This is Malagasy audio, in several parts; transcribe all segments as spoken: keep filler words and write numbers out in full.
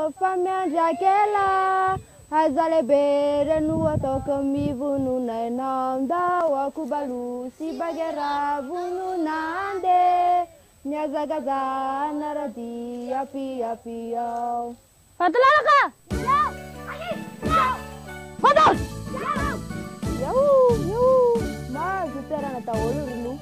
fa miandrakela haza lehibe reno ataoko mivonona inandao akobalo sy bagera vononande miazakazana radi api api ao Fatalalaka! Fatal! Yau, yau, mahazo toerana daholo rono.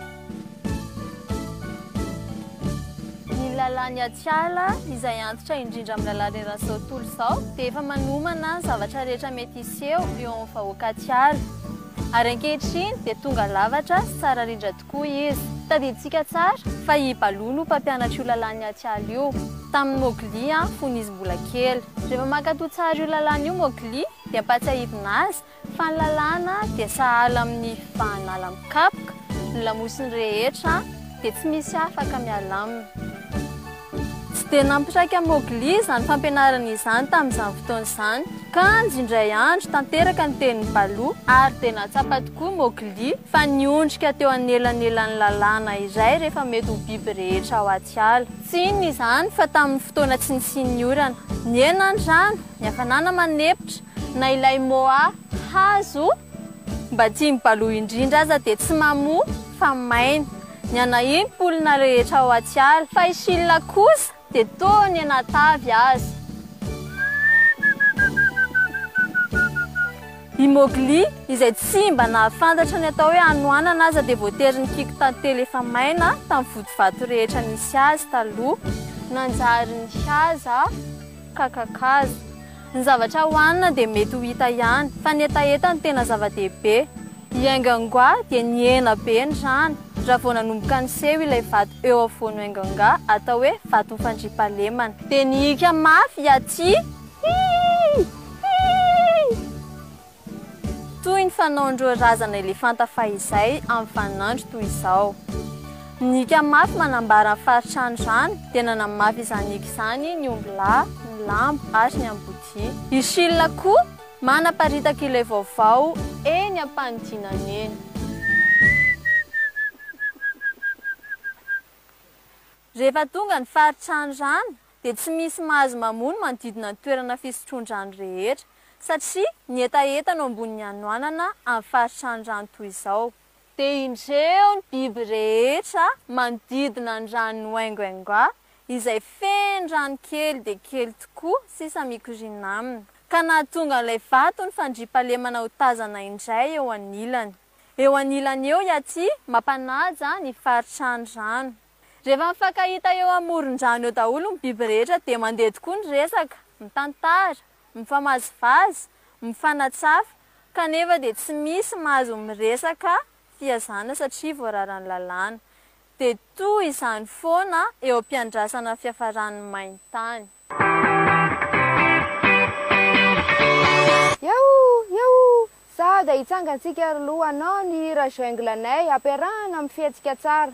Ny lalàny Atiala izay antitra indrindra amin'ny lalàna Rasoa tontolo izao dia efa manomana zavatra rehetra mety hiseho eo amin'ny vahoaka Atiala. Ary ankehitriny dia tonga lavatra sy tsara rindra tokoa izy. Tadidintsika tsara fa i Baloha no mpampianatra io lalàny Atiala io. Tamin'ny Mowgli fony izy mbola kely. Rehefa mankatoa tsara io lalàna io Mowgli dia ampatsahivina azy fa ny lalàna dia sahala amin'ny fahanala mikapoka, ny lamosiny rehetra dia tsy misy afaka miala aminy. Tsy dia nampitraika Mowgli izany fampianarana izany tamin'izany fotoana izany ka ndraindray andro tanteraka ny tenin'ny Baloha ary dia natsapa tokoa Mowgli fa niondrika teo anelanelan'ny lalàna iray rehefa mety ho biby rehetra ao Atiala. Tsy inona izany fa tamin'ny fotoana tsy nisian'ny orana, ny hena ny rano, ny hafanana manepotra, na ilay moa hazo mba tian'ny Baloha indrindra aza dia tsy mamoa fa maina. Ny anaim-polona rehetra ao Atiala fa i Silla kosa dia toa ny anatavy azy. I Mowgli izay tsy mba nahafantatra ny atao hoe anoanana aza dia voatery nikiko tantely efa maina tamin'ny vodivato rehetra nisy azy taloha, nanjary ny haza, kakakaza. Ny zavatra hohanina dia mety ho hita ihany fa ny etaeta ny tena zava-dehibe. I Engonga dia ny hena be ny rano. Raha vao nanomboka niseho ilay vato eo afovoan'i Engonga atao hoe vato mifandriampahalemana dia nihika mafy aty toy ny fanaondreo razana elefanta fahizay amin'ny vaninandro toy izao. Nika mafy manambara ny faritra ny rano dia nanamafy izany hika izany ny ombilà, ny lambo ary ny ambodia. I Silla koa manaparitaka ilay vaovao eny am-panidinana eny. Rehefa tonga ny faritra ny rano dia tsy misy mahazo mamono manodidina ny toerana fisotroan-drano rehetra satria ny etaeta no ambonin'ny anoanana amin'ny faritra ny rano toy izao. Dia indreo ny biby rehetra manodidina ny rano Engonga izay feno rano kely dia kely tokoa sisa mikoriana aminy. Ka nahatonga ilay vato ny fandriampahalemana ho tazana indray eo anilany. Eo anilany eo aty mampanaja ny faritra ny rano. Rehefa mifankahita eo amoron-drano eo daholo ny biby rehetra dia mandeha tokoa ny resaka, mitantara, mifamazivazy, mifanatsafa kanefa dia tsy misy mahazo miresaka fiazana satria voararan'ny lalàna. Dia toy izany foana eo am-piandrasana fiafaran'ny maintany. Yau, yau, sao dia hitsangantsika alohanao ny hira junglenay ampiarahana amin'ny fihetsika tsara.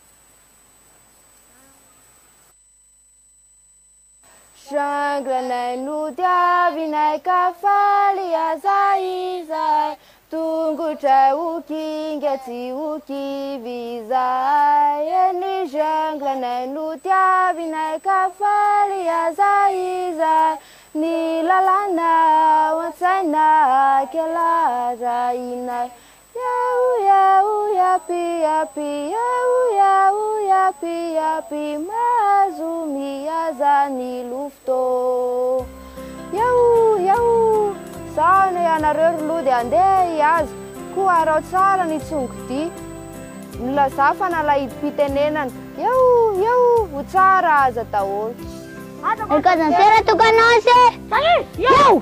Junglenay no diavinay ka faly aza izay tongotray ho kinga tsy ho kivy izay. Eny junglenay no diavinay ka faly aza izay ny lalàna ao an-tsaina kelarainay. Yau, yau, yapi, yapi, yau, yau, yapi, yapi, mahazo mihaza ny loftô. Yau, yau, sao ny ianareo roa dia andeha hihaza koa arao tsara ny tsongodia. Milaza fa nalahidi-pitenenana. Yau, yau, ho tsara aza daholo. Erkazantera tukanase. Yau!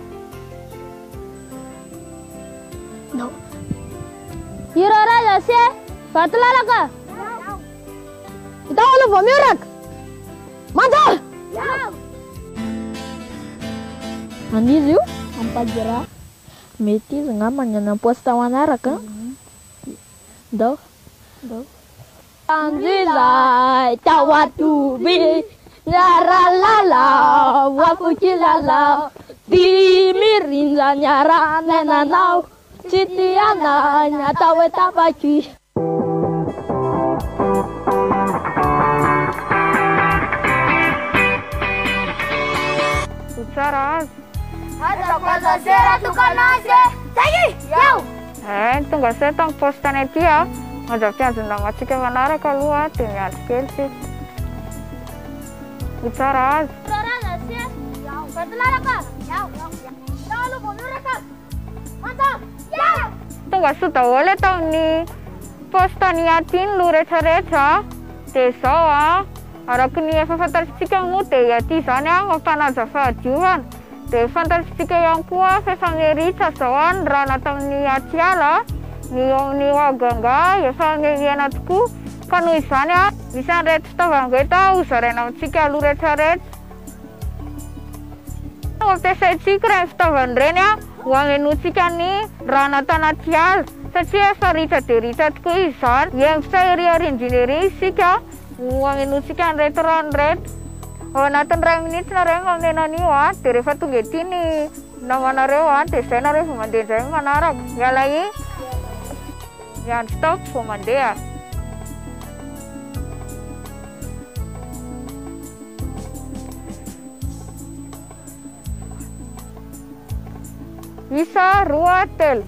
No. Hira raja se. Fatalalaka. Ita wala vamirak. Mantap. Yau. Anizu empat jera. Meti ngaman yang post tawanaraka. Do. Do. Anzilai tawatubi. Nyara lala, wafuki lala, timirinza nyara nena nau, citiana nyata weta baki. Ho tsara azy. Azafazazera tokanazy. Taigi! Yao! Eh, tonga say tamin'ny poste tany aty a. Mandrapianjony namantsika manaraka aloha dia miandry kely sika. Ho tsara azy. Tonga soa daholo eto amin'ny poste ny aty ny loha rehetrarehetra dia izao a araky ny efa fantatritsika moa dia aty izany a mampanaja fahadiovana dia fantatritsika ihany koa fifaneritra izao a ny rano tamin'ny Atiala ny eo amin'ny Ouaganga efa miaina tokoa ka noho izany a misy an'ireto fitaovan-dreta ho zaraina amintsika aloha rehetrarehetra. Ampiasaintsika ireny fitaovan'ireny a ho hanenoantsika ny rano tanaty ala satria efa ritra dia ritra tokoa izany. Hengitra ery arindrina ery isika ho hanenoantsika an'ireto rano reto. Ao anatin'ny iray minitra ireny mameno an'io a dia rehefa tonga ety ny namanareo a dia izay nareo vao mandeha indray manaraka. Miala iny miandry taoko vao mandeha. Isa, roa, telo.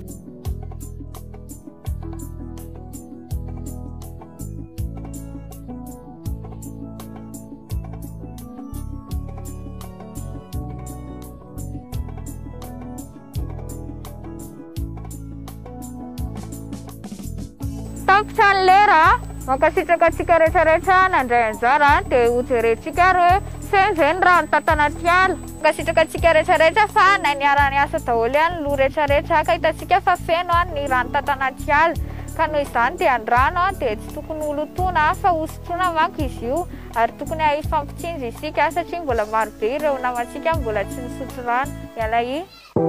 Tapitra ny lera mankasitraka antsika rehetrarehetra nandray anjara dia ho jerentsika hoe senizay ny rano tantanaty ala. Mankasitraka antsika rehetrarehetra fa na niara-ny asa daholo ihany loha rehetrarehetra ka hitantsika fa feno ny rano tantanaty ala. Ka noho izany dia ny rano dia tsy tokony holotoana fa hosotroana manko izy io ary tokony hifampitsinjo isika satria mbola maro be ireo namantsika mbola tsy nisotro rano. Miala iny.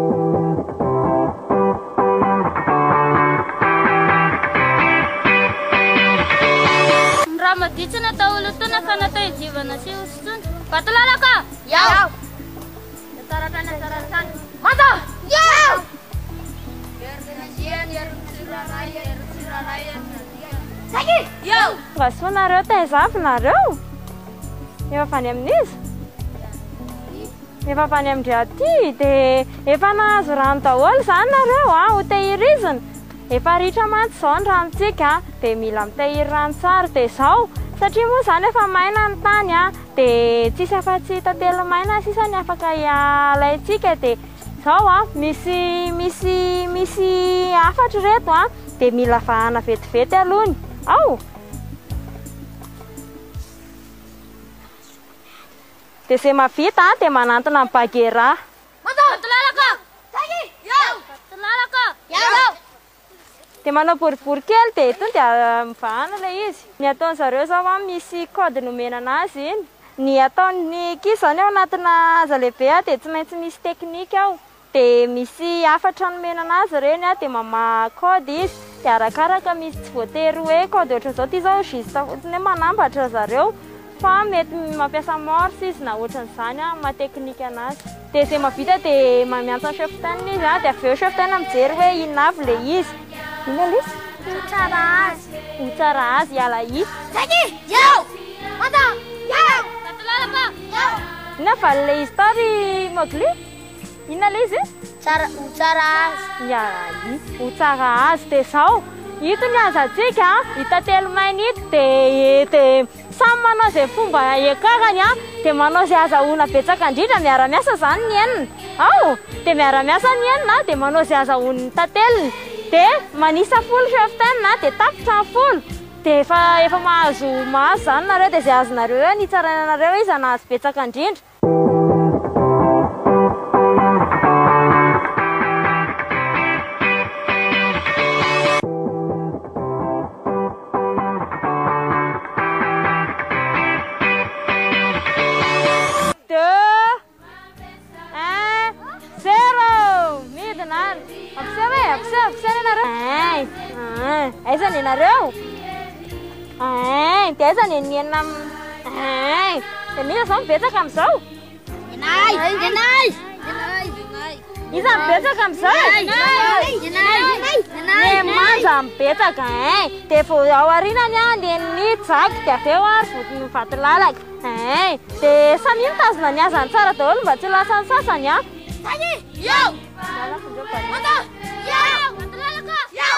Ramaditsina atao olotoana fa natao hijivana sy hosotroana. Batolalaka! Yao! Taratana taratana. Mata! Yao! Taigi! Yao! Vasoanareo taizavonareo? Efa avany amin'izy? Efa avany amindry aty dia efa nahazo rano daholo izany nareo a ho tehirizina. Efa ritra mantsy izao ny ranontsika dia mila mitahiry rano tsara dia izao satria moa izany efa maina ny tany a dia tsisy afa-tsy tantely maina sisa ny afaka alaintsika dia izao a misy misy misy afatra reto a dia mila vahana vetivety alohany. Ao! Dia izay mavita dia manantona amin'ny bagera. Batolalaka! Taigi! Yao! Batolalaka! Yao! Dia manao boribory kely dia eto dia mivahana ilay izy. Ny ataon'zareo zao a misy code nomena anazy iny. Ny ataon'ny ankizy zany ao anatina aza lehibe dia tsy maintsy misy teknika ao. Dia misy afatra nomena anazy ireny a dia mamaha code izy. Dia arakaraka misy tsy voatery hoe code ohatran'izao ty zao juste fotsiny hoe manambatra zareo fa mety mampiasa morse izy na ohatran'izany a maha teknika anazy. Dia izay mavita dia mamiantsa ny chef-tany izy a dia avy eo chef-tany mijery hoe inona avy ilay izy. Ina Liz? Ho tsara azy. Ho tsara azy iala i. Taigi! Yao! Mata! Yao! Batolalaka! Yao! Ina valilay izy tary Mogli? Ina Liz? Tsara, ho tsara azy. Iala i. Ho tsara azy dia izao. Ito ny azantsika hita telo maina ito dia dia samy manao izay fomba ekarany a dia manao izay azahoana betsaka indrindra miara-miasa izany ny enina. Ao! Dia miara-miasa ny enina dia manao izay azahoany tateliny. Dia manisa folo chef-tany dia tapitra ny folo. Dia efa efa mahazo mahazo izany nareo dia izay azonareo hoe ny tsarainareo izy nahazo betsaka indrindra. Aiza ny anareo? Ai, dia aiza ny enina ai, dia misy izao mibetsaka amin'izao? Enay! Enay! Iza mibetsaka amin'izao? Enay! Enay! Ny manja mibetsaka ai, dia vao ao aorinany a ny ny jako dia avy eo ary vodiny Batolalaka. Eh, dia samy mitazona ny azany tsara daholo mba tsy lasa ny sasany a. Yao! Mata! Yao! Lalaka! Yao!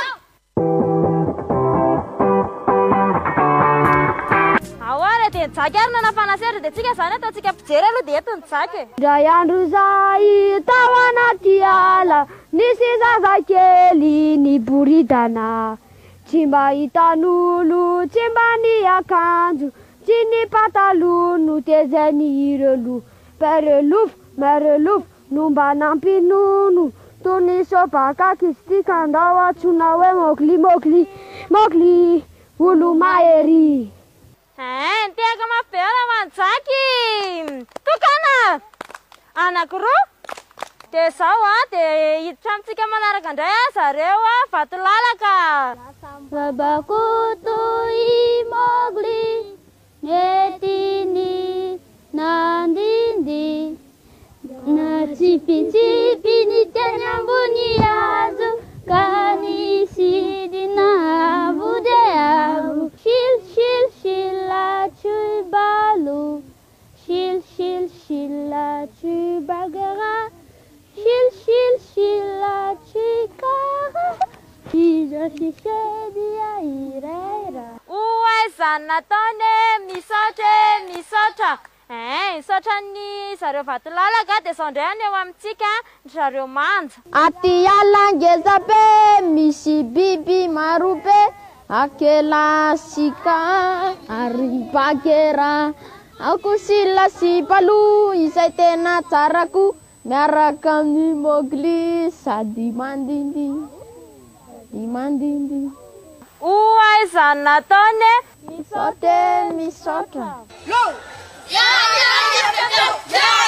Ahoara dia nijaky ary nanampanasehatra dia tsika zany ataontsika mpijery aloha dia eto ny jaky. Indray andro izay tao anaty ala nisy zazakely niboridana, tsy mba hitan'olo, tsy mba ny akanjo, tsy ny pataloha no tezany ireo lo. Perelofo, merelofo no mba nampinono, toy ny sobaka kistika andao atsona hoe mokli mokli mokli olo mahery. Eh, tegaka mafy be ao manjaky. Tokana anankiroa dia zao a dia hiditra amintsika manaraka indray a zareo a Vatolalaka. Babakutu i Mowgli netini nandindi natsipitsipi ny teny ambony hazo ka nisidina avo dia avo. Shil shil shila chui balu, shil shil shila chui bagara, shil shil shila chui kara. Iza shishedia iraira. Oay zany nataony misaotra misaotra. Eh, misaotra ny zareo Vatolalaka dia zao indray eo amintsika zareo manja. Aty ala ngeza be misy biby maro be, akela sika ary bakera, ako sila sy balo izay tena tsarako, miaraka amin'ny Mowgli sady mandindi mandindi. Oay zany nataony misaotra misaotra. Yao! Yao! Yao! Yao!